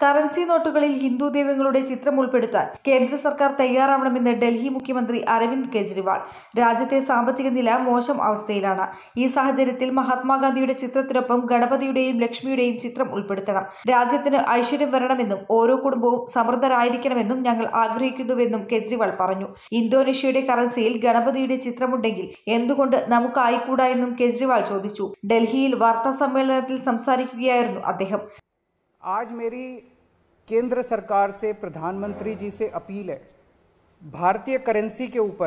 Currency നോട്ടുകളിൽ Hindu ദൈവങ്ങളുടെ ചിത്രം ഉൾപ്പെടുത്താൻ കേന്ദ്ര സർക്കാർ തയ്യാറാവണമെന്ന് ഡൽഹി മുഖ്യമന്ത്രി അരവിന്ദ് കെജ്രിവാൾ. രാജ്യത്തെ സാമ്പത്തിക നില മോശം അവസ്ഥയിലാണ്. ഈ സാഹചര്യത്തിൽ മഹാത്മാഗാന്ധിയുടെ ചിത്രത്തിനൊപ്പം ഗണപതിയുടെയും ലക്ഷ്മിയുടെയും ചിത്രം ഉൾപ്പെടുത്തണം. രാജ്യത്തിന് ഐശ്വര്യം വരണമെന്നും ഓരോ കുടുംബവും സമൃദ്ധരായിരിക്കണമെന്നും ഞങ്ങൾ ആഗ്രഹിക്കുന്നുവെന്നും കെജ്രിവാൾ പറഞ്ഞു. ഇന്തോനേഷ്യയുടെ കറൻസിയിൽ ഗണപതിയുടെ ചിത്രമുണ്ടെങ്കിൽ എന്തുകൊണ്ട് നമുക്കായിക്കൂടാ എന്നും കെജ്രിവാൾ ചോദിച്ചു. ഡൽഹിയിൽ വാർത്താ സമ്മേളനത്തിൽ സംസാരിക്കുകയായിരുന്നു അദ്ദേഹം. आज मेरी केंद्र सरकार से प्रधानमंत्री जी से अपील है, भारतीय करेंसी के ऊपर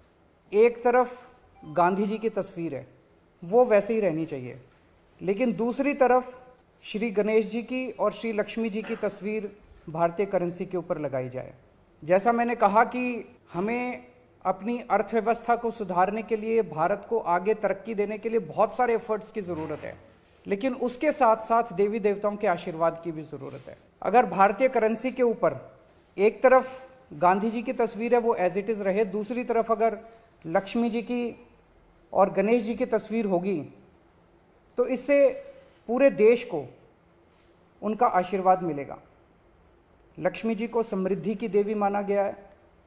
एक तरफ गांधी जी की तस्वीर है, वो वैसे ही रहनी चाहिए, लेकिन दूसरी तरफ श्री गणेश जी की और श्री लक्ष्मी जी की तस्वीर भारतीय करेंसी के ऊपर लगाई जाए। जैसा मैंने कहा कि हमें अपनी अर्थव्यवस्था को सुधारने के लिए, भारत को आगे तरक्की देने के लिए बहुत सारे एफर्ट्स की ज़रूरत है, लेकिन उसके साथ साथ देवी देवताओं के आशीर्वाद की भी ज़रूरत है। अगर भारतीय करेंसी के ऊपर एक तरफ गांधी जी की तस्वीर है वो एज इट इज़ रहे, दूसरी तरफ अगर लक्ष्मी जी की और गणेश जी की तस्वीर होगी तो इससे पूरे देश को उनका आशीर्वाद मिलेगा। लक्ष्मी जी को समृद्धि की देवी माना गया है,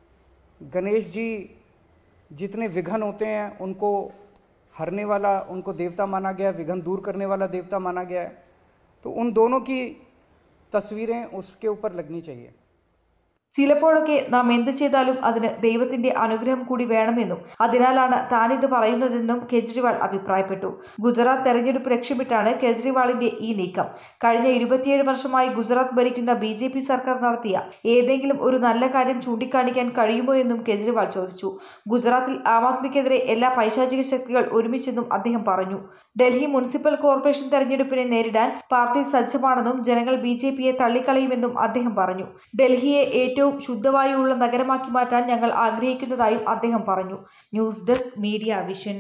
गणेश जी जितने विघ्न होते हैं उनको हरने वाला, उनको देवता माना गया, विघ्न दूर करने वाला देवता माना गया है, तो उन दोनों की तस्वीरें उसके ऊपर लगनी चाहिए। ചിലപ്പോഴൊക്കെ നാം എന്ത് ചെയ്താലും അതിന് ദൈവത്തിന്റെ അനുഗ്രഹം കൂടി വേണമെന്നും അതിനാലാണ് താനിത് പറയുന്നതെന്നും കെജ്രിവാൾ അഭിപ്രായപ്പെട്ടു. ഗുജറാത്ത് തെരഞ്ഞെടുപ്പ് ലക്ഷ്യമിട്ടാണ് കെജ്രിവാളിന്റെ ഈ നീക്കം. കഴിഞ്ഞ 27 വർഷമായി ഗുജറാത്ത് ഭരിക്കുന്ന BJP സർക്കാർ നടത്തിയ ഏതെങ്കിലും ഒരു നല്ല കാര്യം ചൂണ്ടിക്കാണിക്കാൻ കഴിയുമോ എന്നും കെജ്രിവാൾ ചോദിച്ചു. ഗുജറാത്തിൽ ആം ആദ്മിക്കെതിരെ എല്ലാ പൈശാചിക ശക്തികൾ ഒരുമിച്ചെന്നും അദ്ദേഹം പറഞ്ഞു. ഡൽഹി മുനിസിപ്പൽ കോർപ്പറേഷൻ തെരഞ്ഞെടുപ്പിനെ നേരിടാൻ പാർട്ടി സജ്ജമാണെന്നും ജനങ്ങൾ BJPയെ തള്ളിക്കളയുമെന്നും അദ്ദേഹം പറഞ്ഞു. ഡൽഹിയെ ഏറ്റവും ശുദ്ധവായുവുള്ള നഗരമാക്കി മാറ്റാൻ ഞങ്ങൾ ആഗ്രഹിക്കുന്നതായും അദ്ദേഹം പറഞ്ഞു. News desk media vision.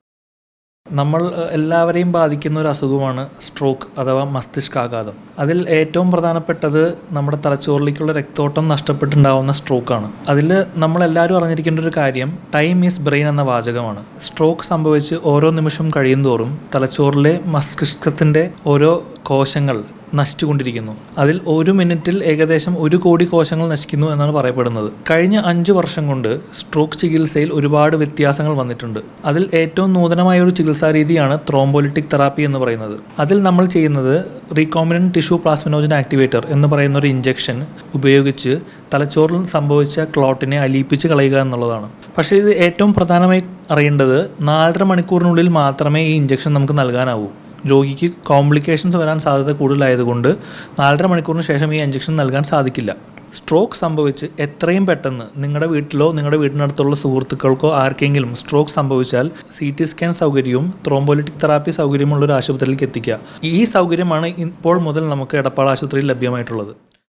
നമ്മൾ എല്ലാവരെയും ബാധിക്കുന്ന ഒരു അസുഖമാണ് സ്ട്രോക്ക് അഥവാ മസ്തിഷ്കാഘാതം. അതിൽ ഏറ്റവും പ്രധാനപ്പെട്ടത് നമ്മുടെ തലച്ചോറിലേക്കുള്ള രക്തോട്ടം നഷ്ടപ്പെട്ടുണ്ടാവുന്ന സ്ട്രോക്കാണ്. അതിൽ നമ്മളെല്ലാവരും അറിഞ്ഞിരിക്കേണ്ട ഒരു കാര്യം ടൈം ഈസ് ബ്രെയിൻ എന്ന വാചകമാണ്. സ്ട്രോക്ക് സംഭവിച്ച് ഓരോ നിമിഷം കഴിയുന്തോറും തലച്ചോറിലെ മസ്തിഷ്കത്തിൻ്റെ ഓരോ കോശങ്ങൾ നശിച്ചുകൊണ്ടിരിക്കുന്നു. അതിൽ ഒരു മിനിറ്റിൽ ഏകദേശം 1 കോടി കോശങ്ങൾ നശിക്കുന്നു എന്നാണ് പറയപ്പെടുന്നത്. കഴിഞ്ഞ 5 വർഷം കൊണ്ട് സ്ട്രോക്ക് ചികിത്സയിൽ ഒരുപാട് വ്യത്യാസങ്ങൾ വന്നിട്ടുണ്ട്. അതിൽ ഏറ്റവും നൂതനമായ ഒരു ചികിത്സാ രീതിയാണ് ത്രോംബോലിറ്റിക് തെറാപ്പി എന്ന് പറയുന്നത്. അതിൽ നമ്മൾ ചെയ്യുന്നത് റീകോംബിനന്റ് ടിഷ്യൂ പ്ലാസ്മിനോജൻ ആക്ടിവേറ്റർ എന്ന് പറയുന്ന ഒരു ഇഞ്ചക്ഷൻ ഉപയോഗിച്ച് തലച്ചോറിൽ സംഭവിച്ച ക്ലോട്ടിനെ അലിയിപ്പിച്ച് കളയുക എന്നുള്ളതാണ്. പക്ഷേ ഇത് ഏറ്റവും പ്രധാനമായി അറിയേണ്ടത് 4.5 മണിക്കൂറിനുള്ളിൽ മാത്രമേ ഈ ഇഞ്ചക്ഷൻ നമുക്ക് നൽകാനാവൂ. രോഗിക്ക് കോംപ്ലിക്കേഷൻസ് വരാൻ സാധ്യത കൂടുതലായതുകൊണ്ട് 4.5 മണിക്കൂറിന് ശേഷം ഈ ഇഞ്ചക്ഷൻ നൽകാൻ സാധിക്കില്ല. സ്ട്രോക്ക് സംഭവിച്ച് എത്രയും പെട്ടെന്ന് നിങ്ങളുടെ വീട്ടിലോ നിങ്ങളുടെ വീടിനടുത്തുള്ള സുഹൃത്തുക്കൾക്കോ ആർക്കെങ്കിലും സ്ട്രോക്ക് സംഭവിച്ചാൽ CT സ്കാൻ സൗകര്യവും ത്രോംബോലിറ്റിക് തെറാപ്പി സൗകര്യമുള്ള ഒരു ആശുപത്രിയിലേക്ക് എത്തിക്കുക. ഈ സൗകര്യമാണ് ഇപ്പോൾ മുതൽ നമുക്ക് എടപ്പാൾ ആശുപത്രിയിൽ ലഭ്യമായിട്ടുള്ളത്.